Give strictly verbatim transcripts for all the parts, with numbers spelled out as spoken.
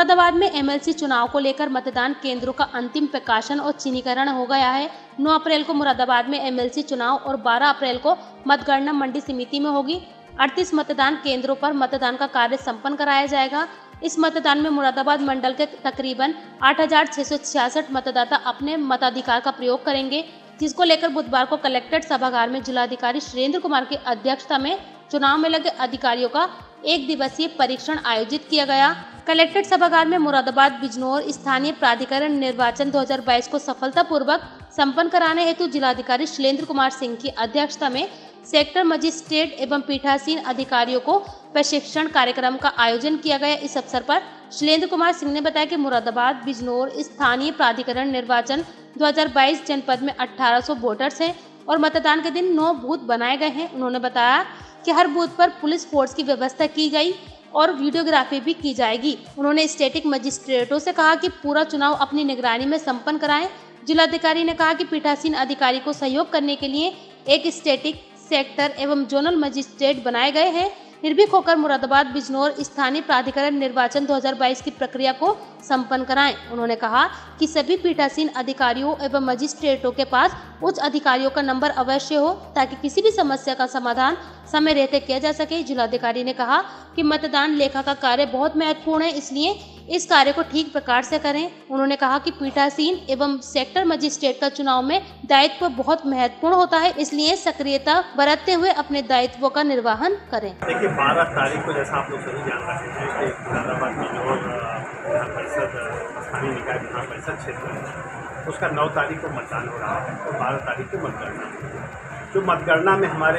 मुरादाबाद में एमएलसी चुनाव को लेकर मतदान केंद्रों का अंतिम प्रकाशन और चिन्हीकरण हो गया है। नौ अप्रैल को मुरादाबाद में एमएलसी चुनाव और बारह अप्रैल को मतगणना मंडी समिति में होगी। अड़तीस मतदान केंद्रों पर मतदान का कार्य संपन्न कराया जाएगा। इस मतदान में मुरादाबाद मंडल के तकरीबन आठ हजार छह सौ छियासठ मतदाता अपने मताधिकार का प्रयोग करेंगे, जिसको लेकर बुधवार को कलेक्ट्रेट सभागार में जिलाधिकारी सुरेंद्र कुमार की अध्यक्षता में चुनाव में लगे अधिकारियों का एक दिवसीय परीक्षण आयोजित किया गया। कलेक्ट्रेट सभागार में मुरादाबाद बिजनौर स्थानीय प्राधिकरण निर्वाचन दो हज़ार बाईस को सफलतापूर्वक संपन्न कराने हेतु जिलाधिकारी सुरेंद्र कुमार सिंह की अध्यक्षता में सेक्टर मजिस्ट्रेट एवं पीठासीन अधिकारियों को प्रशिक्षण कार्यक्रम का आयोजन किया गया। इस अवसर पर सुरेंद्र कुमार सिंह ने बताया कि मुरादाबाद बिजनौर स्थानीय प्राधिकरण निर्वाचन दो हज़ार बाईस जनपद में अठारह सौ वोटर्स हैं और मतदान के दिन नौ बूथ बनाए गए हैं। उन्होंने बताया कि हर बूथ पर पुलिस फोर्स की व्यवस्था की गई और वीडियोग्राफी भी की जाएगी। उन्होंने स्टैटिक मजिस्ट्रेटों से कहा कि पूरा चुनाव अपनी निगरानी में संपन्न कराएं। जिलाधिकारी ने कहा कि पीठासीन अधिकारी को सहयोग करने के लिए एक स्टैटिक सेक्टर एवं जोनल मजिस्ट्रेट बनाए गए हैं। निर्भीक होकर मुरादाबाद बिजनौर स्थानीय प्राधिकरण निर्वाचन दो हज़ार बाईस की प्रक्रिया को संपन्न कराएं। उन्होंने कहा कि सभी पीठासीन अधिकारियों एवं मजिस्ट्रेटों के पास उच्च अधिकारियों का नंबर अवश्य हो ताकि किसी भी समस्या का समाधान समय रहते किया जा सके। जिलाधिकारी ने कहा कि मतदान लेखा का कार्य बहुत महत्वपूर्ण है, इसलिए इस कार्य को ठीक प्रकार से करें। उन्होंने कहा कि पीठासीन एवं सेक्टर मजिस्ट्रेट का चुनाव में दायित्व बहुत महत्वपूर्ण होता है, इसलिए सक्रियता बरतते हुए अपने दायित्वों का निर्वहन करें। देखिए, बारह तारीख को जैसा आप लोग सभी जान रहे हैं कि मुरादाबाद में और विधान परिषद स्थानीय निकाय विधान परिषद क्षेत्र है, उसका नौ तारीख को मतदान हो रहा है और बारह तारीख को मतगणना। जो मतगणना में हमारे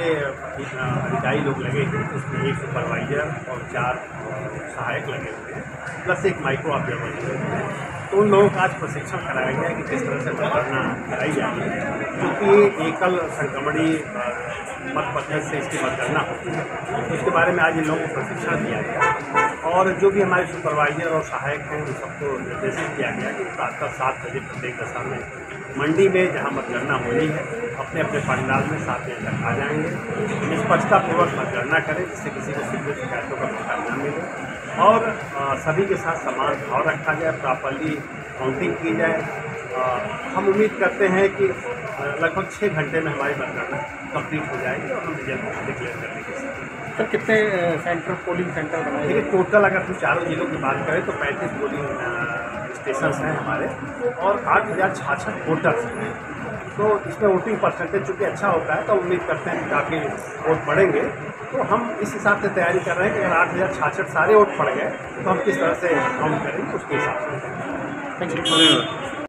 अधिकारी लोग लगे हैं, उसमें एक सुपरवाइजर और चार सहायक लगे हुए हैं, प्लस एक माइक्रो ऑब्जर्वर लगे हुए हैं। तो उन लोगों का आज प्रशिक्षण कराया गया कि किस तरह से मतगणना कराई जाती है, क्योंकि एकल संक्रमणी मत पद्धति से इसकी मतगणना होती है। तो इसके बारे में आज इन लोगों को प्रशिक्षण दिया गया और जो भी हमारे सुपरवाइजर और सहायक हैं उन सबको निर्देशित किया गया कि प्रातः सात बजे प्रत्येक दशा में मंडी में जहां मतगणना होनी है अपने अपने पंडाल में सात बजे तक आ जाएंगे। निष्पक्षतापूर्वक मतगणना करें जिससे किसी को सीधे शिकायतों का मौका न मिले और आ, सभी के साथ समान भाव रखा जाए, प्रॉपरली काउंटिंग की जाए। आ, हम उम्मीद करते हैं कि लगभग छः घंटे में हमारी मतगणना कंप्लीट हो जाएगी और हम रिजल्ट डिक्लेयर करने के साथ। सर, कितने सेंटर पोलिंग सेंटर बनाए? देखिए, टोटल अगर हम चारों जिलों की बात करें तो पैंतीस पोलिंग स्टेशन हैं हमारे और आठ हज़ार छाछठ वोटर्स हैं। तो इसमें वोटिंग परसेंटेज चूँकि अच्छा होता है तो उम्मीद करते हैं कि काफ़ी वोट पड़ेंगे। तो हम इस हिसाब से तैयारी कर रहे हैं कि अगर आठ हज़ार छाछठ सारे वोट पड़ गए तो हम किस तरह से काउंट करेंगे उसके हिसाब से। Thank you.